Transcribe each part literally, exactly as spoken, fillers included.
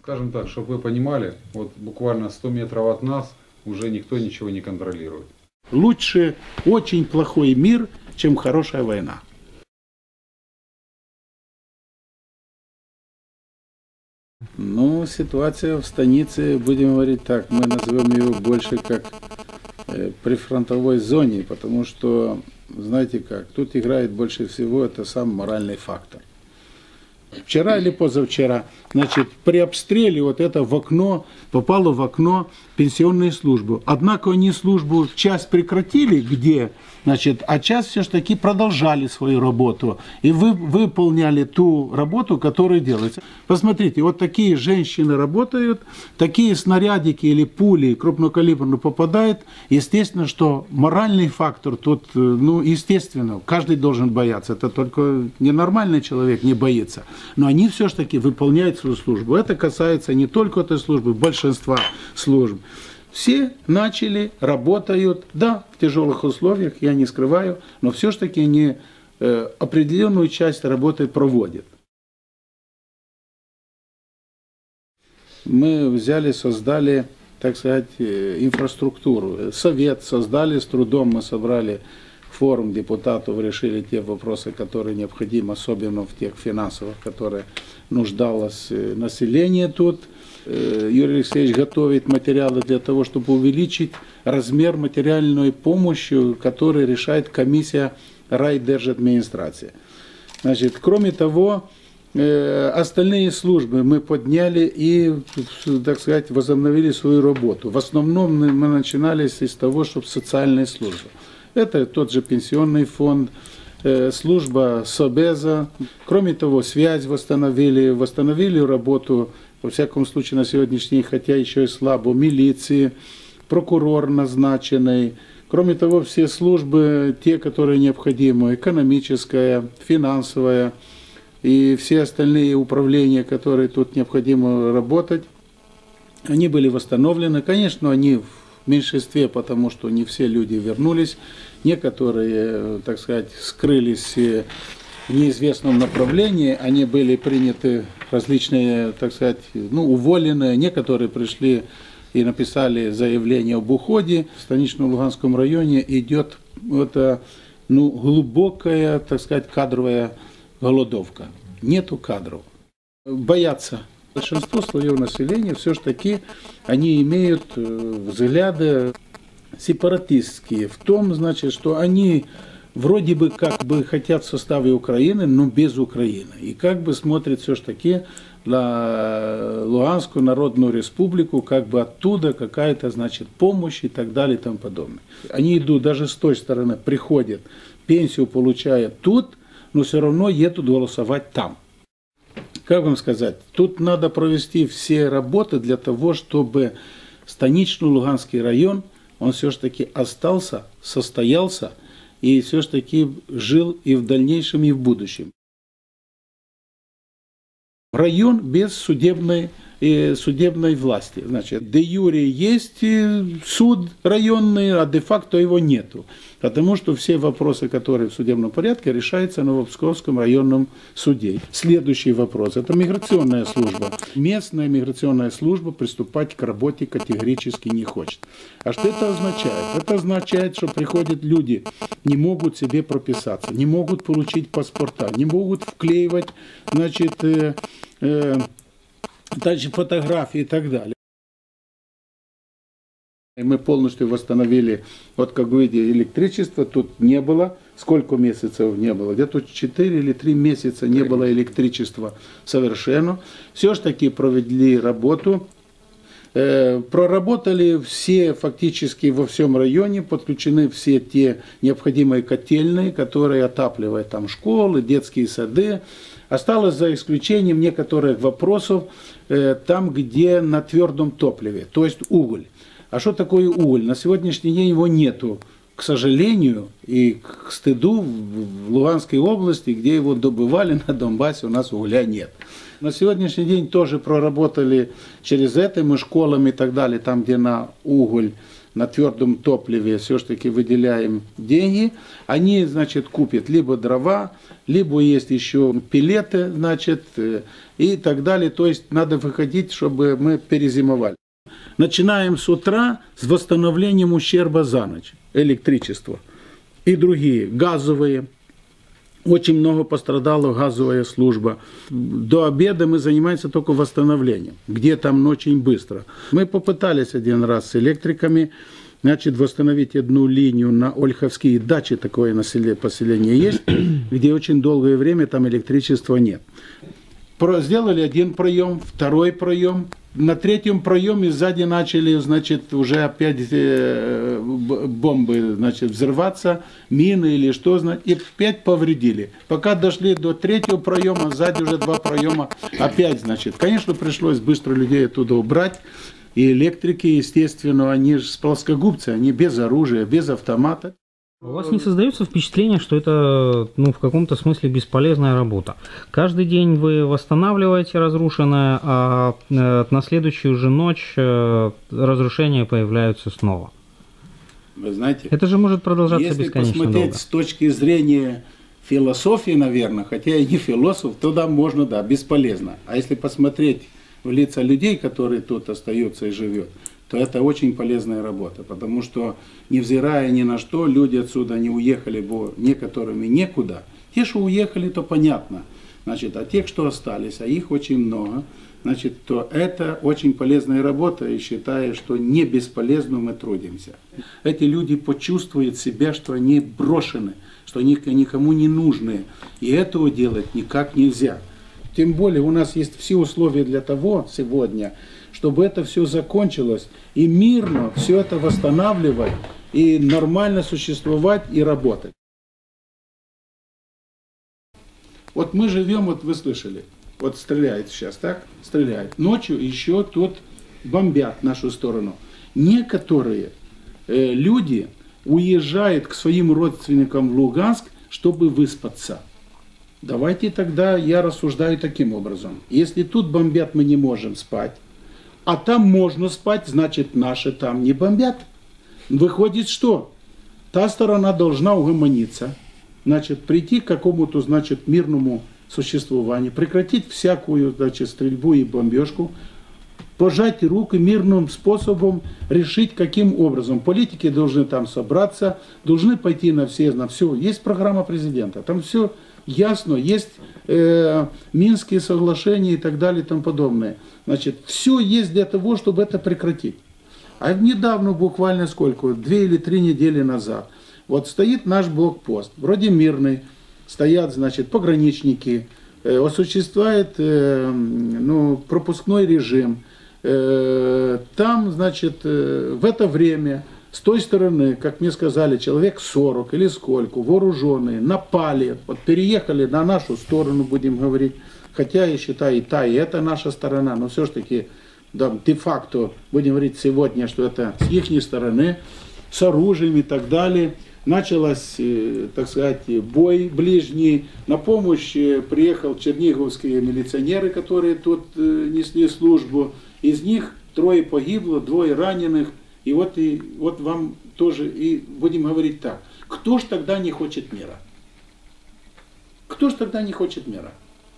Скажем так, чтобы вы понимали, вот буквально сто метров от нас уже никто ничего не контролирует. Лучше очень плохой мир, чем хорошая война. Ну, ситуация в станице, будем говорить так, мы назовем ее больше как э, прифронтовой зоне, потому что, знаете как, тут играет больше всего это сам моральный фактор. Вчера или позавчера, значит, при обстреле вот это в окно, попало в окно пенсионной службы. Однако они службу часть прекратили, где, значит, а часть все-таки продолжали свою работу. И вы выполняли ту работу, которая делается. Посмотрите, вот такие женщины работают, такие снарядики или пули крупнокалиберные попадают. Естественно, что моральный фактор тут, ну, естественно, каждый должен бояться. Это только ненормальный человек не боится. Но они все-таки выполняют свою службу. Это касается не только этой службы, большинства служб. Все начали, работают, да, в тяжелых условиях, я не скрываю, но все-таки они э, определенную часть работы проводят. Мы взяли, создали, так сказать, инфраструктуру. Совет создали, с трудом мы собрали форум депутатов, решили те вопросы, которые необходимы, особенно в тех финансовых, которые нуждалось население тут. Юрий Алексеевич готовит материалы для того, чтобы увеличить размер материальной помощи, которую решает комиссия райдержадминистрации. Значит, кроме того, остальные службы мы подняли и, так сказать, возобновили свою работу. В основном мы начинали с того, чтобы социальные службы. Это тот же пенсионный фонд, служба СОБЕЗа. Кроме того, связь восстановили, восстановили работу, во всяком случае, на сегодняшний день, хотя еще и слабо, милиции, прокурор назначенный. Кроме того, все службы, те, которые необходимы, экономическая, финансовая и все остальные управления, которые тут необходимо работать, они были восстановлены. Конечно, они в меньшинстве, потому что не все люди вернулись. Некоторые, так сказать, скрылись в неизвестном направлении, они были приняты различные, так сказать, ну, уволенные, некоторые пришли и написали заявление об уходе. В Станично-Луганском районе идет вот, ну, глубокая, так сказать, кадровая голодовка. Нету кадров. Боятся. Большинство слоев населения все-таки они имеют взгляды сепаратистские, в том, значит, что они вроде бы как бы хотят в составе Украины, но без Украины. И как бы смотрят все-таки на Луганскую Народную Республику, как бы оттуда какая-то, значит, помощь и так далее и тому подобное. Они идут даже с той стороны, приходят, пенсию получают тут, но все равно едут голосовать там. Как вам сказать, тут надо провести все работы для того, чтобы Станично-Луганский район, он все-таки остался, состоялся и все-таки жил и в дальнейшем, и в будущем. Район без судебной, э, судебной власти. Значит, де юре есть суд районный, а де-факто его нету. Потому что все вопросы, которые в судебном порядке, решаются на Псковском районном суде. Следующий вопрос – это миграционная служба. Местная миграционная служба приступать к работе категорически не хочет. А что это означает? Это означает, что приходят люди, не могут себе прописаться, не могут получить паспорта, не могут вклеивать, значит, э, э, дальше фотографии и так далее. Мы полностью восстановили, вот как вы видите, электричество тут не было. Сколько месяцев не было? Где-то четыре или три месяца не было электричества совершенно. Все-таки провели работу. Э, проработали все, фактически во всем районе, подключены все те необходимые котельные, которые отапливают там школы, детские сады. Осталось за исключением некоторых вопросов э, там, где на твердом топливе, то есть уголь. А что такое уголь? На сегодняшний день его нету, к сожалению, и к стыду в Луганской области, где его добывали на Донбассе, у нас угля нет. На сегодняшний день тоже проработали через это, мы школами и так далее, там, где на уголь на твердом топливе все-таки выделяем деньги, они, значит, купят либо дрова, либо есть еще пилеты, значит, и так далее. То есть надо выходить, чтобы мы перезимовали. Начинаем с утра с восстановлением ущерба за ночь. Электричество и другие, газовые. Очень много пострадала газовая служба. До обеда мы занимаемся только восстановлением, где там очень быстро. Мы попытались один раз с электриками, значит, восстановить одну линию на Ольховские дачи, такое поселение есть, где очень долгое время там электричества нет. Сделали один проем, второй проем. На третьем проеме сзади начали, значит, уже опять э, бомбы, значит, взрываться, мины или что, значит, и опять повредили. Пока дошли до третьего проема, сзади уже два проема опять, значит. Конечно, пришлось быстро людей оттуда убрать. И электрики, естественно, они же плоскогубцы, они без оружия, без автомата. У вас не создается впечатление, что это, ну, в каком-то смысле бесполезная работа? Каждый день вы восстанавливаете разрушенное, а на следующую же ночь разрушения появляются снова. Вы знаете, это же может продолжаться если бесконечно долго. Если посмотреть с точки зрения философии, наверное, хотя я не философ, то да, можно, да, бесполезно. А если посмотреть в лица людей, которые тут остаются и живут, то это очень полезная работа, потому что, невзирая ни на что, люди отсюда не уехали, бо некоторыми некуда. Те, что уехали, то понятно, значит, а тех, что остались, а их очень много, значит, то это очень полезная работа, и считаю, что не бесполезно мы трудимся. Эти люди почувствуют себя, что они брошены, что они никому не нужны, и этого делать никак нельзя. Тем более у нас есть все условия для того сегодня, чтобы это все закончилось, и мирно все это восстанавливать, и нормально существовать и работать. Вот мы живем, вот вы слышали, вот стреляет сейчас, так? Стреляет. Ночью еще тут бомбят нашу сторону. Некоторые э, люди уезжают к своим родственникам в Луганск, чтобы выспаться. Давайте тогда я рассуждаю таким образом. Если тут бомбят, мы не можем спать. А там можно спать, значит, наши там не бомбят. Выходит, что? Та сторона должна угомониться, значит, прийти к какому-то, значит, мирному существованию, прекратить всякую, значит, стрельбу и бомбежку, пожать руки мирным способом решить, каким образом. Политики должны там собраться, должны пойти на все, на все. Есть программа президента, там все ясно, есть э, Минские соглашения и так далее и тому подобное. Значит, все есть для того, чтобы это прекратить. А недавно, буквально сколько, две или три недели назад, вот стоит наш блокпост, вроде мирный, стоят, значит, пограничники, э, осуществляет э, ну, пропускной режим. Э, там, значит, э, в это время с той стороны, как мне сказали, человек сорок или сколько, вооруженные, напали, вот переехали на нашу сторону, будем говорить, хотя я считаю и та, и эта наша сторона, но все-таки да, де-факто, будем говорить сегодня, что это с их стороны, с оружием и так далее. Началось, так сказать, бой ближний. На помощь приехал черниговские милиционеры, которые тут несли службу. Из них трое погибло, двое раненых. И вот, и вот вам тоже, и будем говорить так. Кто ж тогда не хочет мира? Кто ж тогда не хочет мира?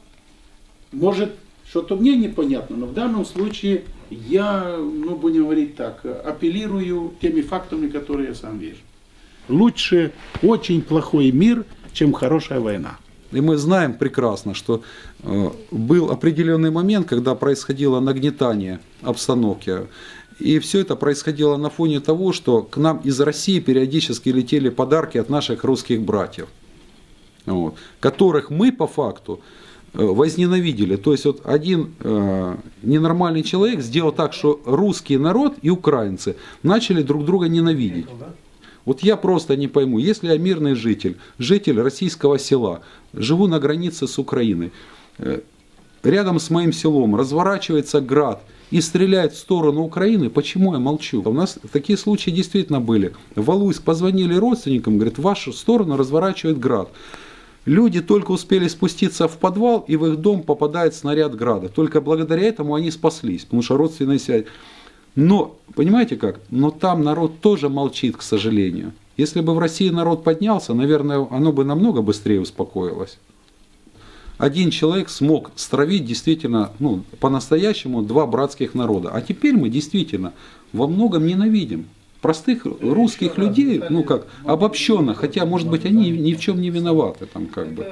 Может, что-то мне непонятно, но в данном случае я, ну, будем говорить так, апеллирую теми фактами, которые я сам вижу. Лучше очень плохой мир, чем хорошая война. И мы знаем прекрасно, что э, был определенный момент, когда происходило нагнетание обстановки. И все это происходило на фоне того, что к нам из России периодически летели подарки от наших русских братьев, вот, которых мы по факту возненавидели. То есть вот один э, ненормальный человек сделал так, что русский народ и украинцы начали друг друга ненавидеть. Вот я просто не пойму, если я мирный житель, житель российского села, живу на границе с Украиной, э, рядом с моим селом разворачивается град и стреляет в сторону Украины, почему я молчу? У нас такие случаи действительно были. В Валуйск позвонили родственникам, говорят, в вашу сторону разворачивает град. Люди только успели спуститься в подвал, и в их дом попадает снаряд града. Только благодаря этому они спаслись, потому что родственная связь. Но, понимаете как, но там народ тоже молчит, к сожалению. Если бы в России народ поднялся, наверное, оно бы намного быстрее успокоилось. Один человек смог стравить действительно, ну, по-настоящему два братских народа. А теперь мы действительно во многом ненавидим простых русских людей, ну как, обобщенно, хотя, может быть, они ни в чем не виноваты. Там, как бы.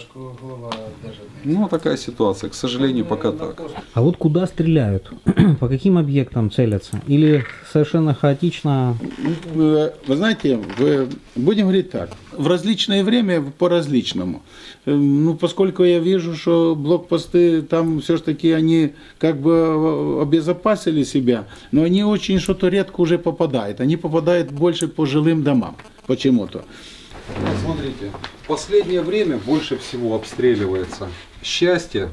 Ну, такая ситуация, к сожалению, пока так. А вот куда стреляют? По каким объектам целятся? Или совершенно хаотично? Вы знаете, вы, будем говорить так, в различное время по-различному. Ну, поскольку я вижу, что блокпосты там все-таки они как бы обезопасили себя, но они очень что-то редко уже попадают. Они попадают больше по жилым домам почему-то. Смотрите, в последнее время больше всего обстреливается Счастье,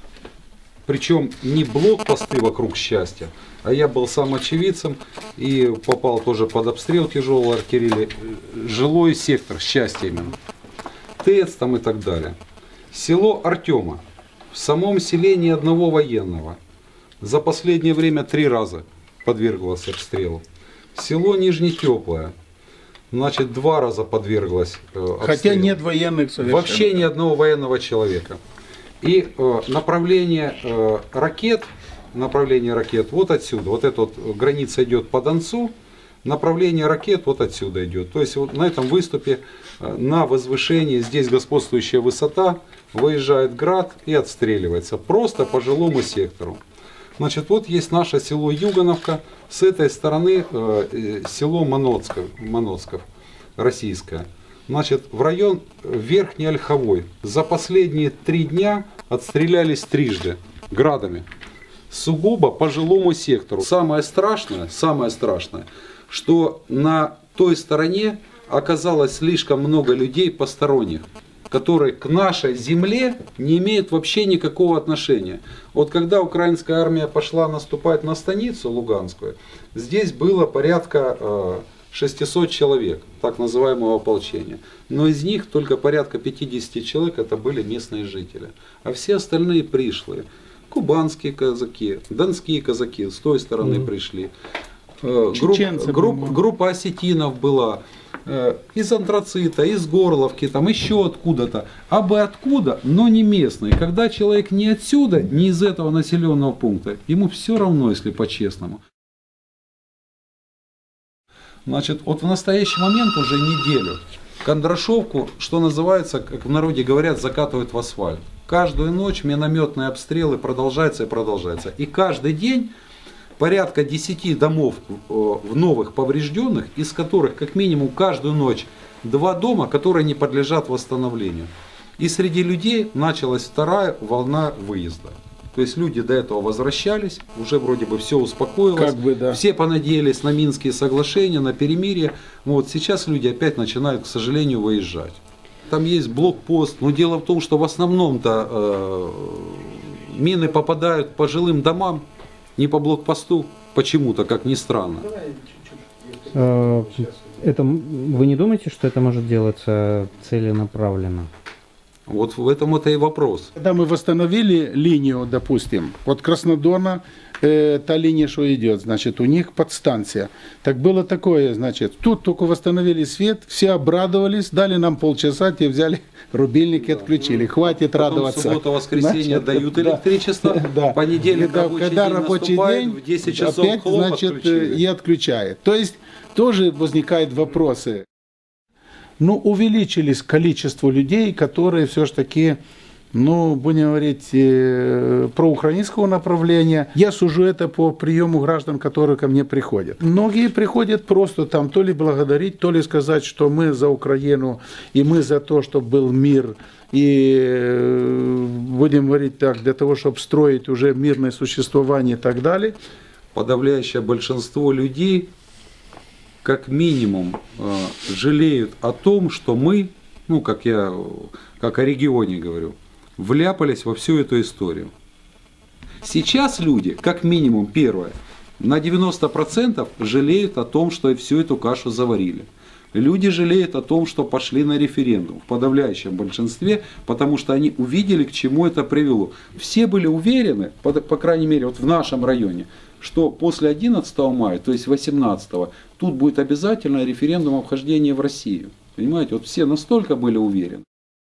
причем не блокпосты вокруг Счастья, а я был сам очевидцем и попал тоже под обстрел тяжелой артиллерии, жилой сектор Счастья именно, ТЭЦ там и так далее. Село Артема, в самом селе ни одного военного, за последнее время три раза подверглось обстрелу. Село Нижнетеплое, значит, два раза подверглось э, обстрелу. Хотя нет военных совершенно. Вообще ни одного военного человека. И э, направление э, ракет, направление ракет вот отсюда, вот эта вот граница идет по Донцу, направление ракет вот отсюда идет. То есть вот на этом выступе, э, на возвышении, здесь господствующая высота, выезжает град и отстреливается просто по жилому сектору. Значит, вот есть наше село Югановка, с этой стороны э, село Моноцков, Моноцков, российское. Значит, в район Верхний Ольховой за последние три дня отстрелялись трижды градами. Сугубо по жилому сектору. Самое страшное, самое страшное, что на той стороне оказалось слишком много людей посторонних, которые к нашей земле не имеют вообще никакого отношения. Вот когда украинская армия пошла наступать на станицу Луганскую, здесь было порядка э, шестисот человек, так называемого ополчения. Но из них только порядка пятидесяти человек это были местные жители. А все остальные пришлые. Кубанские казаки, донские казаки с той стороны mm. пришли. Э, групп, групп, группа осетинов была. Из Антрацита, из Горловки, там еще откуда-то. А бы откуда, но не местные. Когда человек не отсюда, не из этого населенного пункта, ему все равно, если по-честному. Значит, вот в настоящий момент уже неделю Кондрашовку, что называется, как в народе говорят, закатывают в асфальт. Каждую ночь минометные обстрелы продолжаются и продолжаются. И каждый день порядка десяти домов в новых поврежденных, из которых как минимум каждую ночь два дома, которые не подлежат восстановлению. И среди людей началась вторая волна выезда. То есть люди до этого возвращались, уже вроде бы все успокоилось, как бы, да. Все понадеялись на Минские соглашения, на перемирие. Вот сейчас люди опять начинают, к сожалению, выезжать. Там есть блокпост, но дело в том, что в основном-то э, мины попадают по жилым домам, не по блокпосту, почему-то, как ни странно. Это, вы не думаете, что это может делаться целенаправленно? Вот в этом это и вопрос. Когда мы восстановили линию, допустим, от Краснодона, э, та линия, что идет, значит, у них подстанция. Так было такое, значит, тут только восстановили свет, все обрадовались, дали нам полчаса, те взяли рубильники, да, отключили. Хватит потом радоваться. Суббота, воскресенье дают электричество, да, понедельник да, рабочий когда день рабочий день, в десять часов опять, хлоп, значит, отключили. И отключает. То есть тоже возникают вопросы. Ну, увеличились количество людей, которые все-таки, ну, будем говорить, э, проукраинского направления. Я сужу это по приему граждан, которые ко мне приходят. Многие приходят просто там то ли благодарить, то ли сказать, что мы за Украину, и мы за то, чтобы был мир, и, э, будем говорить так, для того, чтобы строить уже мирное существование и так далее. Подавляющее большинство людей как минимум э, жалеют о том, что мы, ну как я, как о регионе говорю, вляпались во всю эту историю. Сейчас люди, как минимум, первое, на девяносто процентов жалеют о том, что всю эту кашу заварили. Люди жалеют о том, что пошли на референдум в подавляющем большинстве, потому что они увидели, к чему это привело. Все были уверены, по, по крайней мере вот в нашем районе, что после одиннадцатого мая, то есть восемнадцатого, тут будет обязательно референдум о вхождении в Россию. Понимаете, вот все настолько были уверены.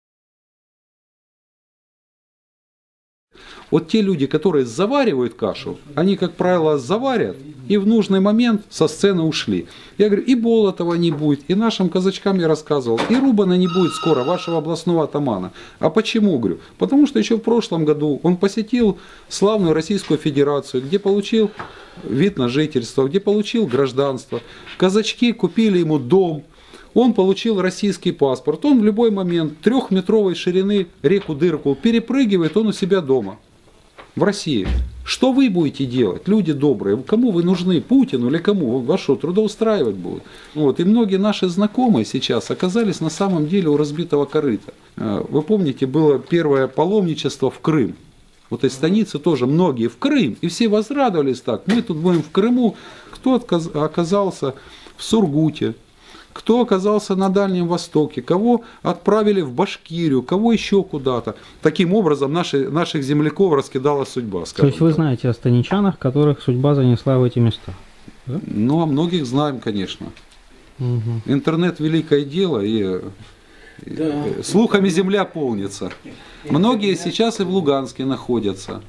Вот те люди, которые заваривают кашу, они, как правило, заварят и в нужный момент со сцены ушли. Я говорю, и Болотова не будет, и нашим казачкам я рассказывал, и Рубана не будет скоро, вашего областного атамана. А почему, говорю? Потому что еще в прошлом году он посетил славную Российскую Федерацию, где получил вид на жительство, где получил гражданство. Казачки купили ему дом. Он получил российский паспорт. Он в любой момент трехметровой ширины реку Дырку перепрыгивает, он у себя дома. В России. Что вы будете делать, люди добрые? Кому вы нужны? Путину или кому? Вас что, трудоустраивать будут? Вот. И многие наши знакомые сейчас оказались на самом деле у разбитого корыта. Вы помните, было первое паломничество в Крым. Вот из станицы тоже многие в Крым. И все возрадовались так. Мы тут будем в Крыму. Кто оказался в Сургуте? Кто оказался на Дальнем Востоке, кого отправили в Башкирию, кого еще куда-то. Таким образом наши, наших земляков раскидала судьба. То есть вы знаете о станичанах, которых судьба занесла в эти места? Да? Ну, о многих знаем, конечно. Угу. Интернет великое дело, и да. Слухами земля полнится. Многие сейчас и в Луганске находятся.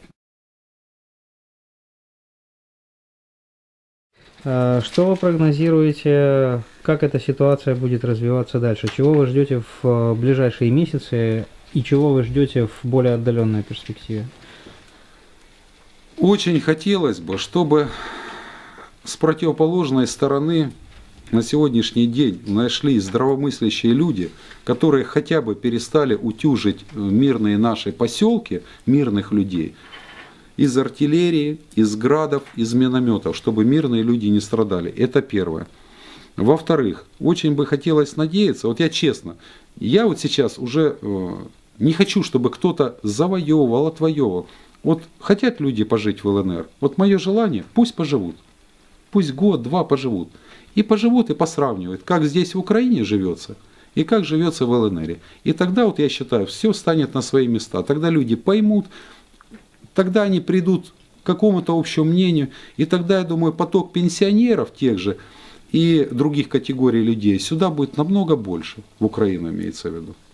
Что вы прогнозируете, как эта ситуация будет развиваться дальше? Чего вы ждете в ближайшие месяцы и чего вы ждете в более отдаленной перспективе? Очень хотелось бы, чтобы с противоположной стороны на сегодняшний день нашли здравомыслящие люди, которые хотя бы перестали утюжить мирные наши поселки, мирных людей, из артиллерии, из градов, из минометов, чтобы мирные люди не страдали. Это первое. Во-вторых, очень бы хотелось надеяться, вот я честно, я вот сейчас уже э, не хочу, чтобы кто-то завоевывал, отвоевывал. Вот хотят люди пожить в ЛНР, вот мое желание, пусть поживут. Пусть год-два поживут. И поживут и посравнивают, как здесь в Украине живется и как живется в ЛНР. И тогда, вот я считаю, все станет на свои места. Тогда люди поймут, тогда они придут к какому-то общему мнению, и тогда, я думаю, поток пенсионеров тех же и других категорий людей сюда будет намного больше, в Украину имеется в виду.